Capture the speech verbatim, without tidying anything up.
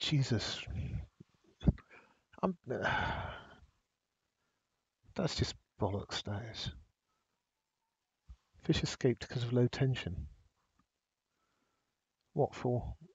Jesus. I'm, that's just bollocks, that is. Fish escaped because of low tension. What for?